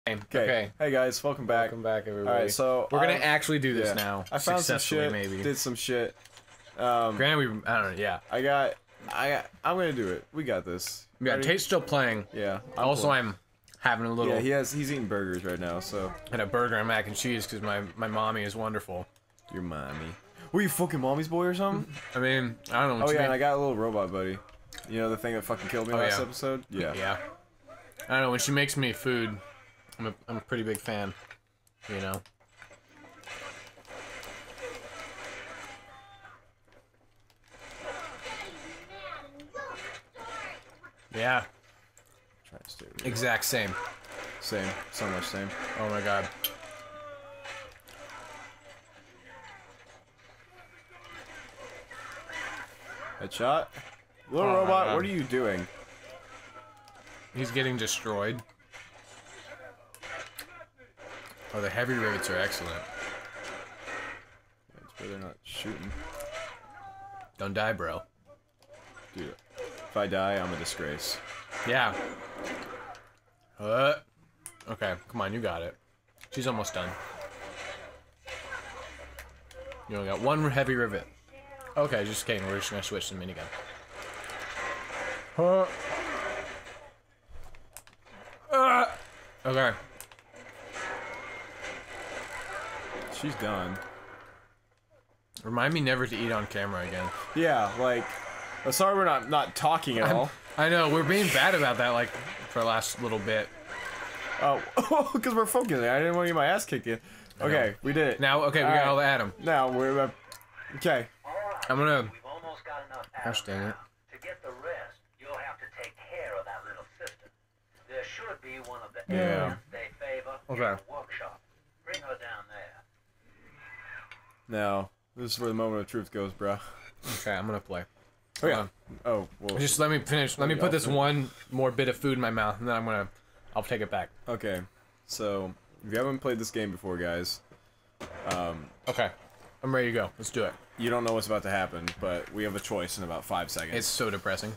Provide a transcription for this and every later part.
Okay. Hey guys, welcome back. Welcome back, everybody. All right, so we're gonna actually do this now. I found some shit. Maybe. Did some shit. Granted, I don't know. Yeah. I'm gonna do it. We got this. Yeah. Tate's still playing. Yeah. I'm having a little. Yeah, he's eating burgers right now. So. And a burger and mac and cheese because my mommy is wonderful. Your mommy. Were you fucking mommy's boy or something? I mean, I don't know. Oh yeah, and I got a little robot buddy. You know the thing that fucking killed me last episode? Yeah. Yeah. I don't know, when she makes me food, I'm a pretty big fan. You know. Yeah. Try to stay exact same. Same. So much same. Oh my god. Headshot. Little robot, what are you doing? He's getting destroyed. Oh, the heavy rivets are excellent. That's where they're not shooting. Don't die, bro. Dude, if I die, I'm a disgrace. Yeah. Okay, come on, you got it. She's almost done. You only got one heavy rivet. Okay, just kidding. We're just gonna switch to the minigun. Okay. She's done. Remind me never to eat on camera again. Yeah, like, sorry we're not talking at all. I know, we're being bad about that, like, for the last little bit. Oh, because we're focusing. I didn't want to get my ass kicked in. Okay, we did it. Now, okay, we got all the Adam. Now, we're, okay. I'm gonna... We've almost got enough gosh dang it. To get the rest, you'll have to take care of that little sister. There should be one of the Yeah. they favor in Okay. the workshop. Bring her down there. Now, this is where the moment of truth goes, bro. Okay, I'm gonna play. Oh, yeah. Oh, well. Just let me finish. Let me put this one more bit of food in my mouth, and then I'll take it back. Okay. So, if you haven't played this game before, guys, Okay. I'm ready to go. Let's do it. you don't know what's about to happen, but we have a choice in about 5 seconds. It's so depressing.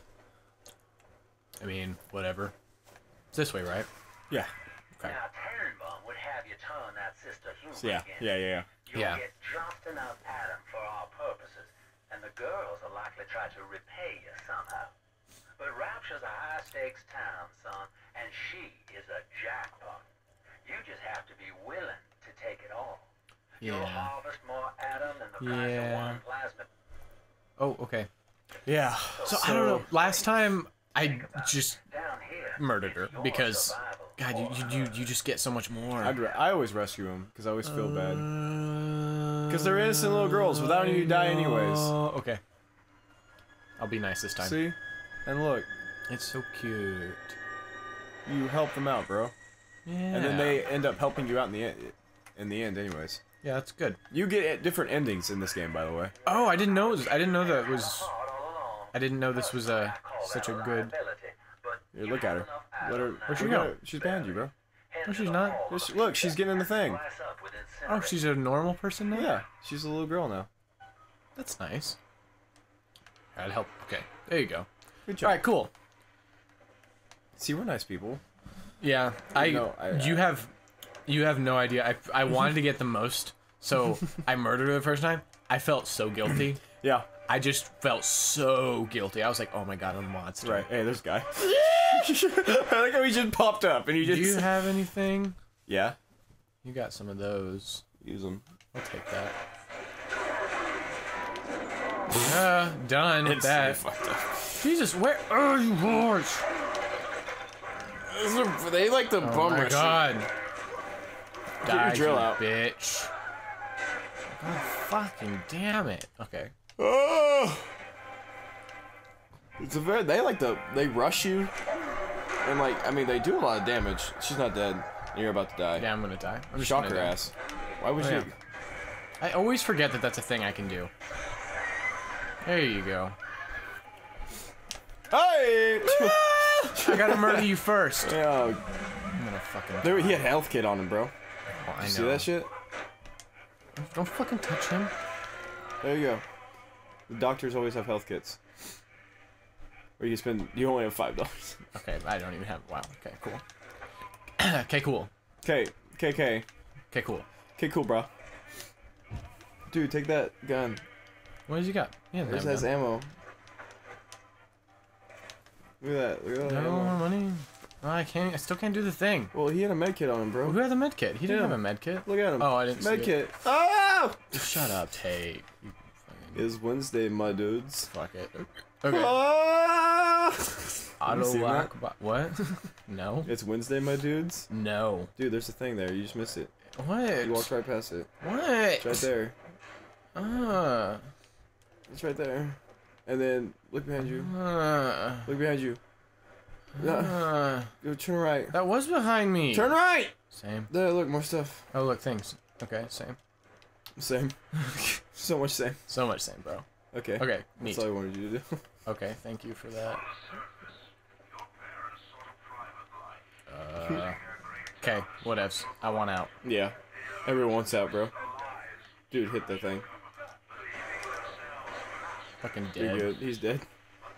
I mean, whatever. It's this way, right? Yeah. Okay. Now, Tannenbaum would have you turn that sister human Yeah. again. Yeah. You'll Yeah. get just enough Adam for our purposes, and the girls will likely try to repay you somehow. But Rapture's a high-stakes town, son, and she is a jackpot. You just have to be willing to take it all. You'll Yeah. harvest more Adam than the price of one plasma. Oh, okay. Yeah. So I don't know. Last time I just Down here, murdered her it's your because, survival God, you just get so much more. I always rescue them, because I always feel bad. Because they're innocent little girls. Without you, you die anyways. Okay. I'll be nice this time. See? And look, It's so cute. you help them out, bro. Yeah. And then they end up helping you out in the end anyways. Yeah, that's good. You get different endings in this game, by the way. Oh, I didn't know. I didn't know that was. all along. I didn't know this was such a good. Here, look at her. Let her. Where'd she look go? at her. She's behind you, bro. No, she's not. Look, she's getting in the thing. Oh, she's a normal person now. Yeah, she's a little girl now. That's nice. I'd help. Okay, there you go. Good job. All right, cool. See, we're nice people. Yeah, you have no idea. I wanted to get the most, so I murdered her the first time. I felt so guilty. Yeah. I just felt so guilty. I was like, oh my god, I'm a monster. Right. Hey, there's a guy. I like how he just popped up and he just. Do you have anything? Yeah. You got some of those. Use them. I'll take that. Done with that. Fucked up. Jesus, where are you, Lord? They like the Oh bum my rush. god. Get your drill out. Bitch. God fucking damn it. Okay. Oh! It's a very. They rush you, and like, I mean, they do a lot of damage. She's not dead. You're about to die. Yeah, I'm gonna die. I'm just Shock gonna her die. ass. Why would Oh, you? yeah. I always forget that that's a thing I can do. There you go. Hey! I gotta murder you first. Yeah. I'm gonna fucking. There, he had a health kit on him, bro. Oh, I know. You see that shit? Don't fucking touch him. There you go. The doctors always have health kits. Or you spend. You only have $5. Okay, I don't even have. Wow. Okay, cool. Okay, cool. Okay, KK. Okay, cool. Okay, cool, bro. Dude, take that gun. What does he got? Yeah, It has ammo. Look at that. Look at that no ammo. money. Oh, I can't. I still can't do the thing. Well, he had a med kit on him, bro. Who had the med kit? He didn't Yeah. have a med kit. Look at him. Oh, I didn't see med it. kit. Oh! Shut up, Tate. You fucking It's Wednesday, my dudes. fuck it. Okay. Ah! Auto you seen lock. What? No. It's Wednesday, my dudes. No. Dude, there's a thing there. You just missed it. What? You walked right past it. What? It's right there. It's right there. And then look behind you. Look behind you. Go turn right. That was behind me. Turn right. Same. There, look, more stuff. Oh, look, things. Okay, same. Same. So much same. So much same, bro. Okay. Okay, neat. That's all I wanted you to do. Okay, thank you for that. Okay, whatevs. I want out. Yeah. Everyone wants out, bro. Dude, hit the thing. Fucking You're dead. good. He's dead.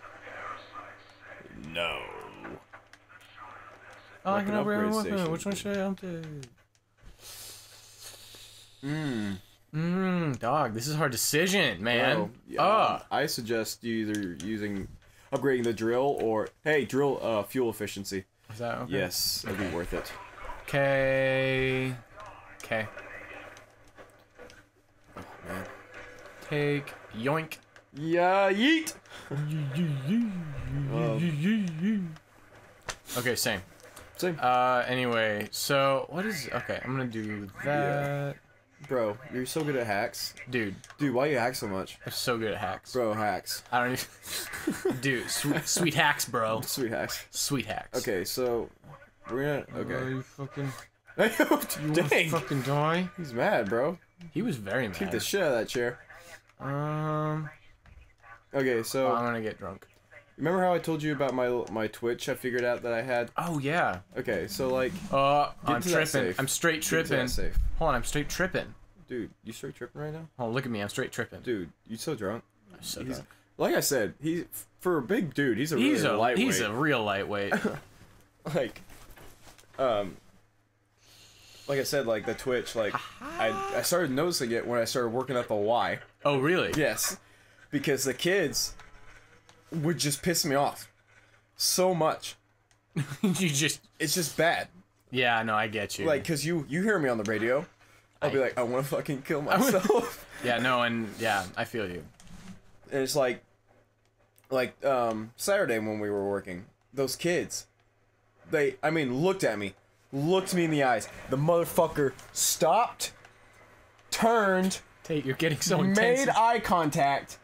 No. Oh, I Like can an upgrade upgrade my weapon. station. Which one should I upgrade? Dog, this is a hard decision, man. Bro, yeah, I suggest you either upgrading the drill or drill fuel efficiency. Is that okay? Yes, it'd be worth it. Okay. Okay. Oh man. Take yoink. Yeah, yeet. Okay, same. Same. Anyway, so what is okay? I'm gonna do that. Bro, you're so good at hacks. Dude, Dude, why you hack so much? I'm so good at hacks. Bro, hacks. I don't even. Dude, sweet hacks, bro. Sweet hacks. Sweet hacks. Okay, so we're gonna. Oh, Okay. you fucking. Dang. Fucking die. He's mad, bro. He was very mad. Kick the shit out of that chair. Okay, so I'm gonna get drunk. remember how I told you about my Twitch? I figured out that I had. Oh yeah. Okay, so like. I'm to that tripping. safe. I'm straight Get to that tripping. safe. Hold on, I'm straight tripping. Dude, you straight tripping right now? Oh, look at me, I'm straight tripping. Dude, you so drunk. I'm so He's, drunk. like I said, for a big dude, he's a really lightweight. He's a real lightweight. like I said, like the Twitch, like I started noticing it when I started working at the Y. Oh really? Yes, because the kids would just piss me off so much. You just. It's just bad. Yeah, no, I get you. Like, cause you hear me on the radio, I'll be like, I want to fucking kill myself. Yeah, no, and yeah, I feel you. And it's like Saturday when we were working, those kids, looked at me, looked me in the eyes. The motherfucker stopped, turned, Tate, you're getting so intense. made eye contact,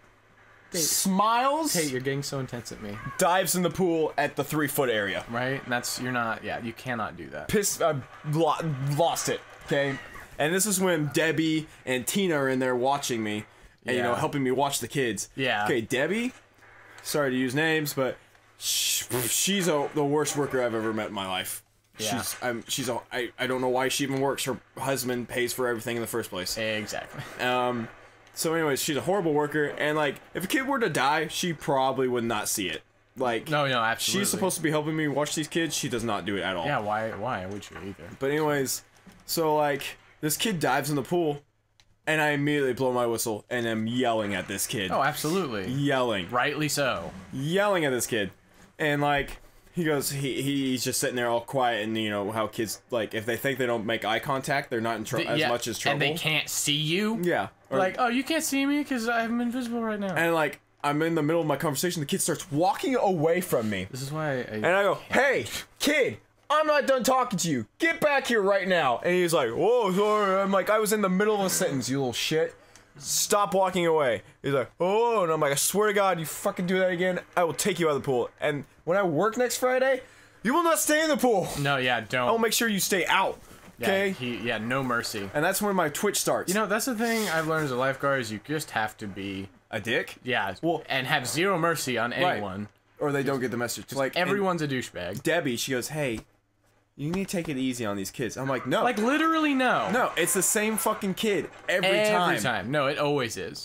smiles, Tate, you're getting so intense at me. dives in the pool at the 3-foot area. Right? And you're not, yeah, you cannot do that. Pissed, lost it, okay? And this is when Debbie and Tina are in there watching me, and, Yeah. helping me watch the kids. Yeah. Okay, Debbie, sorry to use names, but she's the worst worker I've ever met in my life. Yeah. I don't know why she even works. Her husband pays for everything in the first place. Exactly. So anyways, she's a horrible worker, and like, if a kid were to die, she probably would not see it. Like, No, absolutely. she's supposed to be helping me watch these kids. She does not do it at all. Yeah, why would you either? But anyways, so like, this kid dives in the pool, and I immediately blow my whistle, and I'm yelling at this kid. Oh, absolutely. Yelling. Rightly so. Yelling at this kid. And like, he goes, he's just sitting there all quiet, and you know how kids, like, if they think they don't make eye contact, they're not in as much as trouble. And they can't see you? Yeah. Or, Like, oh, you can't see me because I'm invisible right now. and like, I'm in the middle of my conversation, the kid starts walking away from me. This is why And I go, hey, kid, I'm not done talking to you. Get back here right now. And he's like, whoa, sorry. I'm like, I was in the middle of a sentence, you little shit. Stop walking away. He's like, oh, and I'm like, I swear to God, you fucking do that again, I will take you out of the pool. And when I work next Friday, you will not stay in the pool. No, yeah, don't. I'll make sure you stay out. Okay? Yeah, no mercy. And that's when my Twitch starts. You know, that's the thing I've learned as a lifeguard is you just have to be, a dick? yeah, Well- and have zero mercy on anyone. Or they don't get the message. Like, and Everyone's a douchebag. Debbie, she goes, hey, you need to take it easy on these kids. I'm like, no. Like, literally no. No, it's the same fucking kid every time. Every time. No, it always is.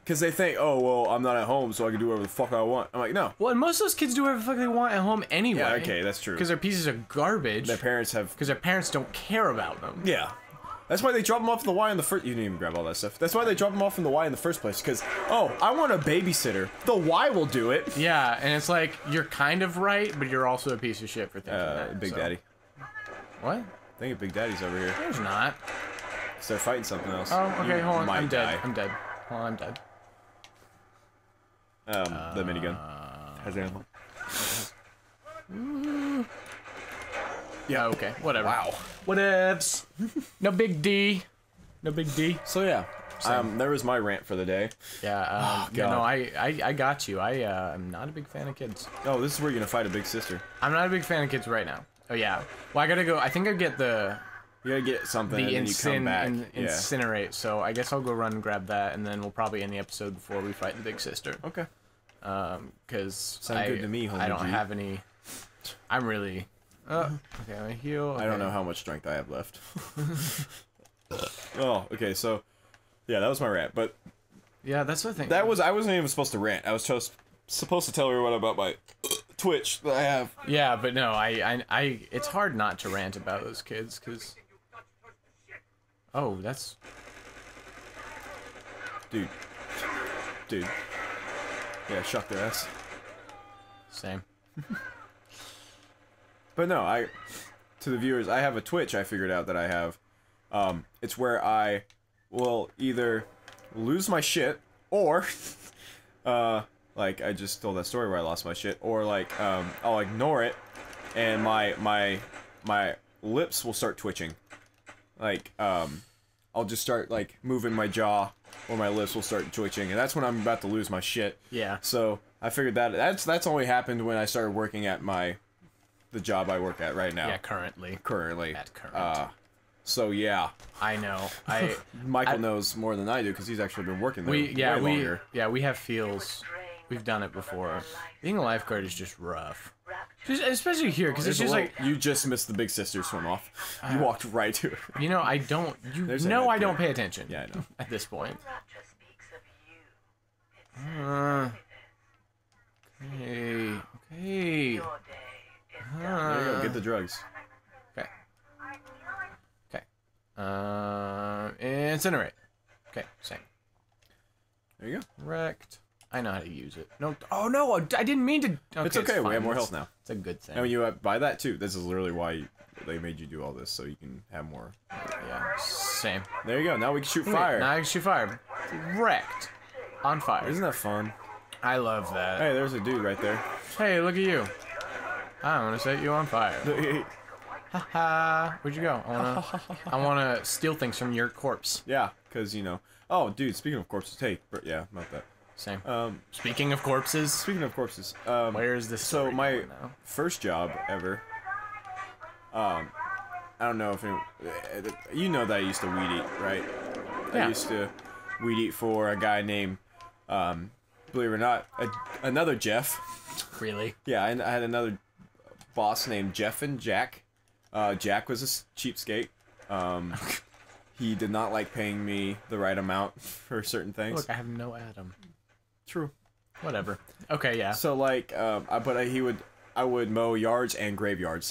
because they think, oh well, I'm not at home, so I can do whatever the fuck I want. I'm like, no. Well, and most of those kids do whatever the fuck they want at home anyway. Yeah, okay, that's true. Because they're pieces of garbage. Their parents have. Because their parents don't care about them. Yeah. That's why they drop them off in the Y in the first. You didn't even grab all that stuff. That's why they drop them off in the Y in the first place. Because, oh, I want a babysitter. The Y will do it. Yeah, and it's like, you're kind of right, but you're also a piece of shit for thinking that. Big so. Daddy. What? I think Big Daddy's over here. There's not. So they're fighting something else. Oh, okay, You hold on. might I'm dead. die. I'm dead. Hold on, I'm dead. The minigun. Has ammo. Yeah, okay. Whatever. Wow. Whatevs. No big D. No big D. So yeah, there was my rant for the day. Yeah, yeah, God. no, I got you. I'm not a big fan of kids. Oh, this is where you're gonna fight a big sister. I'm not a big fan of kids right now. Oh, yeah. Well, I gotta go. I think I get the You gotta get something and then you come back. Yeah. incinerate, so I guess I'll go run and grab that, and then we'll probably end the episode before we fight the big sister. Okay. Because Sound good to me, homie I don't G. have any... I'm really... okay, I heal. Okay. I don't know how much strength I have left. Oh, okay, so... Yeah, that was my rant, but... Yeah, that's the thing. I wasn't even supposed to rant. I was just supposed to tell everyone about my Twitch that I have. Yeah, but no, it's hard not to rant about those kids, because... Oh, that's... Dude. Yeah, shuck their ass. Same. But no, to the viewers, I have a Twitch I figured out that I have. It's where I will either lose my shit, or, like, I just told that story where I lost my shit, or, like, I'll ignore it, and my lips will start twitching. Like, I'll just start, like, moving my jaw, or my lips will start twitching, and that's when I'm about to lose my shit. Yeah. So, I figured that's only happened when I started working at the job I work at right now. Yeah, currently. At current. So yeah. I know. Michael knows more than I do because he's actually been working there way longer. We have feels. We've done it before. Being a lifeguard is just rough. Especially here, because it's just like... You just missed the big sister swim off. You walked right to it. You know, I don't... There's I don't pay attention. Yeah, I know. At this point. Okay. There you go, get the drugs. Okay. Incinerate. Okay, same. There you go. Wrecked. I know how to use it. No. Oh, no, I didn't mean to... Okay, it's okay, we fine. have more health now. It's a good thing. And when you buy that too, this is literally why they made you do all this, so you can have more. Yeah, same. There you go, now we can shoot fire. Now I can shoot fire. Wrecked. On fire. Isn't that fun? I love that. Hey, there's a dude right there. Hey, look at you. I want to set you on fire. Haha. Where'd you go? I wanna steal things from your corpse. Yeah, because, you know. Oh, dude, speaking of corpses, hey, yeah, about that. Same. Speaking of corpses. Speaking of corpses, where is this? So my first job ever. I don't know if you know that I used to weed eat, right? Yeah. I used to weed eat for a guy named, believe it or not, another Jeff. Really? Yeah, I had another boss named Jeff and Jack. Jack was a cheapskate. He did not like paying me the right amount for certain things. Look, I have no Adam. True. Whatever. Okay, yeah. So like, I would mow yards and graveyards.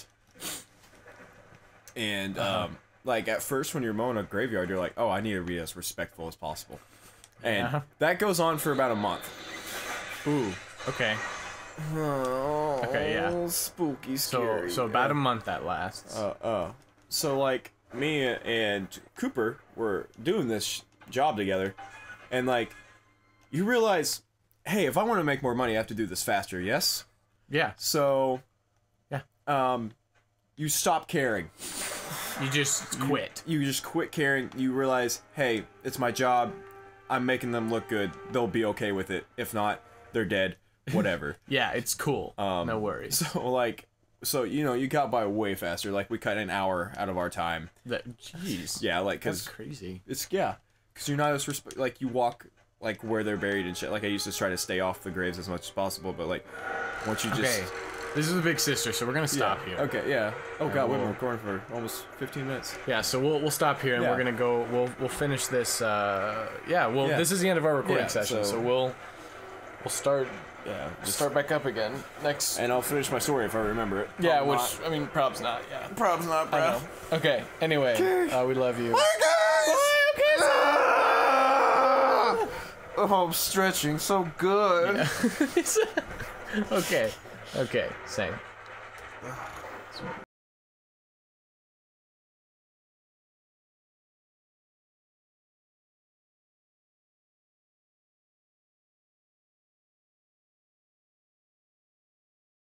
And like at first when you're mowing a graveyard, you're like, oh, I need to be as respectful as possible. And that goes on for about a month. Ooh. Okay. Oh, okay, yeah. Spooky, scary. So about a month that lasts. So like me and Cooper were doing this job together, and like, you realize, hey, if I want to make more money, I have to do this faster. Yes. Yeah. So. Yeah. You stop caring. You just quit. You just quit caring. You realize, hey, it's my job. I'm making them look good. They'll be okay with it. If not, they're dead. Whatever. Yeah, it's cool. No worries. So you know, you got by way faster. Like, we cut an hour out of our time. Jeez. Yeah, like, cause that's crazy. It's cause you're not as like, you walk like where they're buried and shit. Like, I used to try to stay off the graves as much as possible, but like, once you just This is the big sister, so we're gonna stop here. Okay, yeah. Oh god, we've we'll- been recording for almost 15 minutes. Yeah, so we'll stop here and Yeah. we're gonna go. We'll finish this. Yeah. This is the end of our recording Yeah, session. so- So we'll start Yeah. start back up again next. And I'll finish my story if I remember it. Yeah, Probably which I mean, prob's not. Yeah. Probably not, I bro. know. Okay. Anyway, we love you. Oh, I'm stretching so good. Okay. Okay. Same.